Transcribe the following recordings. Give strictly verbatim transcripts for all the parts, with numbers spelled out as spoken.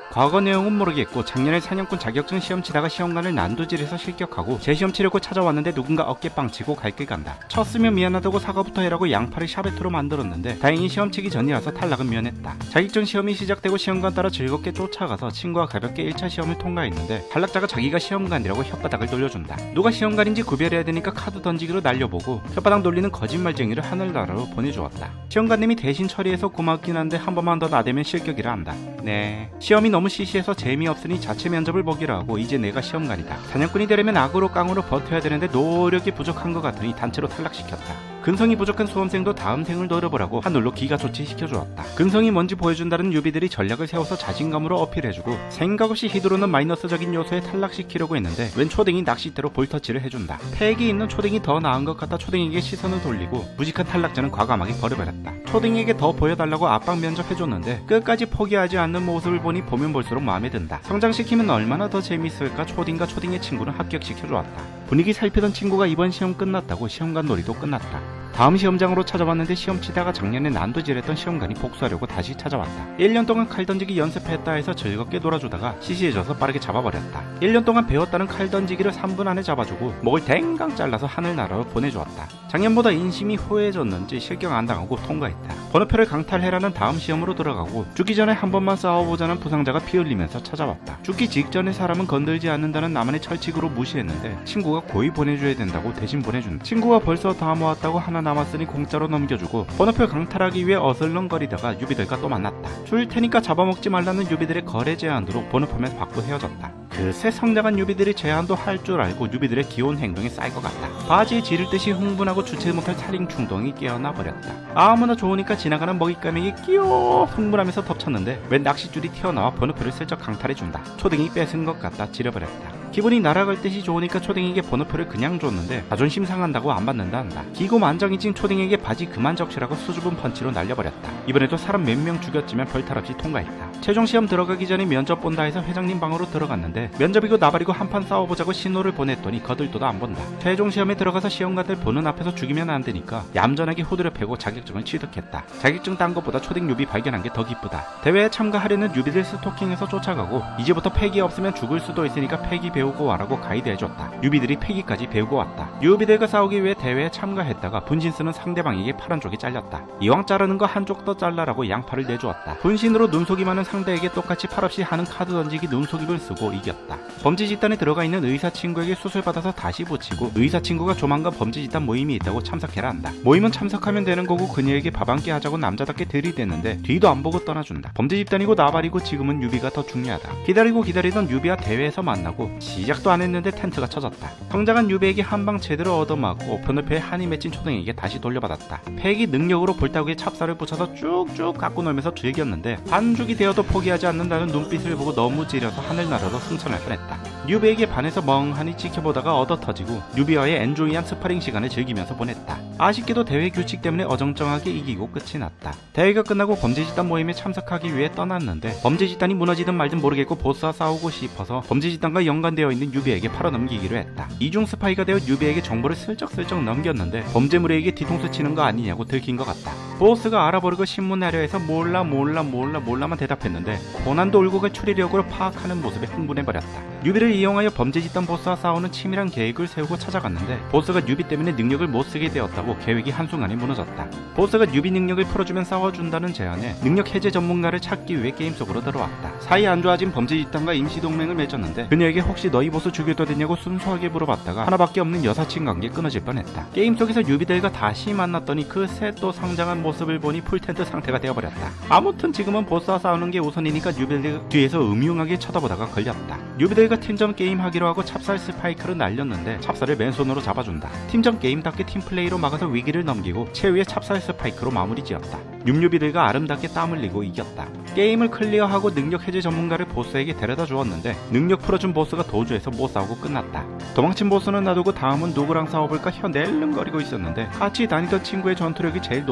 과거 내용은 모르겠고 작년에 사냥꾼 자격증 시험 치다가 시험관을 난도질해서 실격하고 재시험 치려고 찾아왔는데 누군가 어깨빵 치고 갈 길 간다. 쳤으면 미안하다고 사과부터 해라고 양팔을 샤베트로 만들었는데 다행히 시험 치기 전이라서 탈락은 면했다. 자격증 시험이 시작되고 시험관 따라 즐겁게 쫓아가서 친구와 가볍게 일 차 시험을 통과했는데 탈락자가 자기가 시험관이라고 혓바닥을 돌려준다. 누가 시험관인지 구별해야 되니까 카드 던지기로 날려보고 혓바닥 돌리는 거짓말쟁이를 하늘나라로 보내주었다. 시험관님이 대신 처리해서 고맙긴 한데 한 번만 더 나대면 실격이라 한다. 네. 시험이 너무 시시해서 재미없으니 자체 면접을 보기로 하고 이제 내가 시험관이다. 사냥꾼이 되려면 악으로 깡으로 버텨야 되는데 노력이 부족한 것 같으니 단체로 탈락시켰다. 근성이 부족한 수험생도 다음 생을 노려보라고 하늘로 기가 조치시켜주었다. 근성이 뭔지 보여준다는 유비들이 전략을 세워서 자신감으로 어필해주고 생각 없이 히드로는 마이너스적인 요소에 탈락시키려고 했는데 웬 초딩이 낚싯대로 볼터치를 해준다. 팩이 있는 초딩이 더 나은 것 같아 초딩에게 시선을 돌리고 무식한 탈락자는 과감하게 버려버렸다. 초딩에게 더 보여달라고 압박 면접해줬는데 끝까지 포기하지 않는 모습을 보니 보면 볼수록 마음에 든다. 성장시키면 얼마나 더 재밌을까. 초딩과 초딩의 친구는 합격시켜주었다. 분위기 살피던 친구가 이번 시험 끝났다고 시험관 놀이도 끝났다. 다음 시험장으로 찾아왔는데 시험 치다가 작년에 난도질했던 시험관이 복수하려고 다시 찾아왔다. 일 년 동안 칼 던지기 연습했다 해서 즐겁게 놀아주다가 시시해져서 빠르게 잡아버렸다. 일 년 동안 배웠다는 칼 던지기를 삼 분 안에 잡아주고 목을 댕강 잘라서 하늘나라로 보내주었다. 작년보다 인심이 호해졌는지 실격 안 당하고 통과했다. 번호표를 강탈해라는 다음 시험으로 들어가고 죽기 전에 한 번만 싸워보자는 부상자가 피 흘리면서 찾아왔다. 죽기 직전에 사람은 건들지 않는다는 나만의 철칙으로 무시했는데 친구가 고이 보내줘야 된다고 대신 보내준다. 친구가 벌써 다 모았다고 하나 남았으니 공짜로 넘겨주고 번호표 강탈하기 위해 어슬렁거리다가 유비들과 또 만났다. 줄 테니까 잡아먹지 말라는 유비들의 거래 제안으로 번호표만 받고 헤어졌다. 글쎄 성장한 유비들이 제안도 할 줄 알고 유비들의 기온 행동이 쌓일 것 같다. 바지에 지를 듯이 흥분하고 주체 못할 살인 충동이 깨어나 버렸다. 아무나 좋으니까 지나가는 먹잇감에게 끼어 흥분하면서 덮쳤는데 웬 낚싯줄이 튀어나와 번호표를 슬쩍 강탈해준다. 초딩이 뺏은 것 같다 지려버렸다. 기분이 날아갈 듯이 좋으니까 초딩에게 번호표를 그냥 줬는데 자존심 상한다고 안 받는다 한다. 기고만장이진 초딩에게 바지 그만 적시라고 수줍은 펀치로 날려버렸다. 이번에도 사람 몇 명 죽였지만 별탈 없이 통과했다. 최종 시험 들어가기 전에 면접 본다 해서 회장님 방으로 들어갔는데 면접이고 나발이고 한판 싸워보자고 신호를 보냈더니 거들떠도 안 본다. 최종 시험에 들어가서 시험관들 보는 앞에서 죽이면 안 되니까 얌전하게 후드려 패고 자격증을 취득했다. 자격증 딴 것보다 초딩 유비 발견한 게 더 기쁘다. 대회에 참가하려는 유비들 스토킹해서 쫓아가고 이제부터 패기 없으면 죽을 수도 있으니까 패기 배우고 와라고 가이드 해줬다. 유비들이 패기까지 배우고 왔다. 유비들과 싸우기 위해 대회에 참가했다가 분신 쓰는 상대방에게 파란 쪽이 잘렸다. 이왕 자르는 거 한쪽 더 잘라라고 양팔을 내주었다. 분신으로 눈속임 하는 상대에게 똑같이 팔 없이 하는 카드 던지기 눈속임을 쓰고 이겼다. 범죄 집단에 들어가 있는 의사 친구에게 수술 받아서 다시 붙이고 의사 친구가 조만간 범죄 집단 모임이 있다고 참석해라 한다. 모임은 참석하면 되는 거고 그녀에게 밥 한 끼 하자고 남자답게 들이대는데 뒤도 안 보고 떠나준다. 범죄 집단이고 나발이고 지금은 유비가 더 중요하다. 기다리고 기다리던 유비와 대회에서 만나고 시작도 안 했는데 텐트가 쳐졌다. 성장한 유비에게 한방 제대로 얻어맞고 번호표에 한이 맺힌 초등에게 다시 돌려받았다. 패기 능력으로 볼따구에 찹쌀을 붙여서 쭉쭉 갖고 놀면서 즐겼는데 반죽이 되어도 포기하지 않는다는 눈빛을 보고 너무 지려서 하늘나라로 승천할 뻔했다. 유비에게 반해서 멍하니 지켜보다가 얻어터지고 유비와의 엔조이한 스파링 시간을 즐기면서 보냈다. 아쉽게도 대회 규칙 때문에 어정쩡하게 이기고 끝이 났다. 대회가 끝나고 범죄집단 모임에 참석하기 위해 떠났는데 범죄집단이 무너지든 말든 모르겠고 보스와 싸우고 싶어서 범죄집단과 연관되어 있는 유비에게 팔아넘기기로 했다. 이중 스파이가 되어 유비에게 정보를 슬쩍슬쩍 넘겼는데 범죄무리에게 뒤통수 치는 거 아니냐고 들킨 것 같다. 보스가 알아버리고 신문하려 해서 몰라 몰라 몰라 몰라만 대답했는데 고난도 울고 갈 추리력으로 파악하는 모습에 흥분해버렸다. 유비를 이용하여 범죄집단 보스와 싸우는 치밀한 계획을 세우고 찾아갔는데 보스가 유비 때문에 능력을 못쓰게 되었다고 계획이 한순간에 무너졌다. 보스가 유비 능력을 풀어주면 싸워준다는 제안에 능력 해제 전문가를 찾기 위해 게임 속으로 들어왔다. 사이 안 좋아진 범죄집단과 임시동맹을 맺었는데 그녀에게 혹시 너희 보스 죽여도 되냐고 순수하게 물어봤다가 하나밖에 없는 여사친 관계 끊어질 뻔했다. 게임 속에서 유비들과 다시 만났더니 그새 또 성장한 모습을 보니 풀텐트 상태가 되어버렸다. 아무튼 지금은 보스와 싸우는 게 우선이니까 유비들 뒤에서 음흉하게 쳐다보다가 걸렸다. 유비들과 팀전 게임 하기로 하고 찹쌀 스파이크를 날렸는데 찹쌀을 맨손으로 잡아준다. 팀전 게임답게 팀플레이로 막아서 위기를 넘기고 최후의 찹쌀 스파이크로 마무리 지었다. 윰유비들과 아름답게 땀 흘리고 이겼다. 게임을 클리어하고 능력 해제 전문가를 보스에게 데려다 주었는데 능력 풀어준 보스가 도주해서 못 싸우고 끝났다. 도망친 보스는 놔두고 다음은 누구랑 싸워볼까 혀 낼름거리고 있었는데 같이 다니던 친구의 전투력이 제일 높은 것 같다.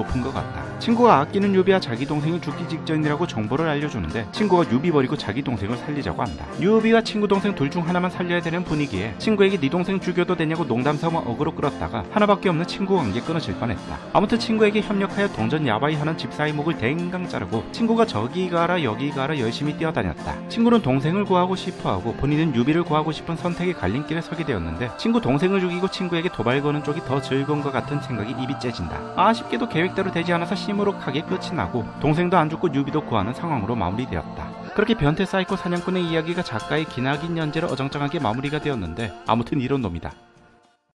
되었다. 친구가 아끼는 유비와 자기 동생이 죽기 직전이라고 정보를 알려주는데 친구가 유비 버리고 자기 동생을 살리자고 한다. 유비와 친구 동생 둘 중 하나만 살려야 되는 분위기에 친구에게 네 동생 죽여도 되냐고 농담삼아 어그로 끌었다가 하나밖에 없는 친구 관계 끊어질 뻔했다. 아무튼 친구에게 협력하여 동전 야바이 하는 집사의 목을 댕강 자르고 친구가 저기 가라 여기 가라 열심히 뛰어다녔다. 친구는 동생을 구하고 싶어하고 본인은 유비를 구하고 싶은 선택의 갈림길에 서게 되었는데 친구 동생을 죽이고 친구에게 도발 거는 쪽이 더 즐거운 것 같은 생각이 입이 째진다. 아쉽게도 계획대로 되지 않아서 시무룩하게 끝이 나고 동생도 안 죽고 유비도 구하는 상황으로 마무리되었다. 그렇게 변태 사이코 사냥꾼의 이야기가 작가의 기나긴 연재로 어정쩡하게 마무리가 되었는데 아무튼 이런 놈이다.